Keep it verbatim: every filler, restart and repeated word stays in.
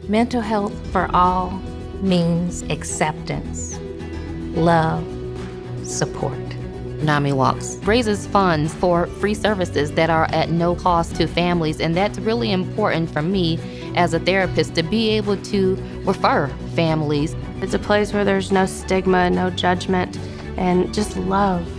Mental health for all means acceptance, love, support. NAMIWalks raises funds for free services that are at no cost to families, and that's really important for me as a therapist to be able to refer families. It's a place where there's no stigma, no judgment, and just love.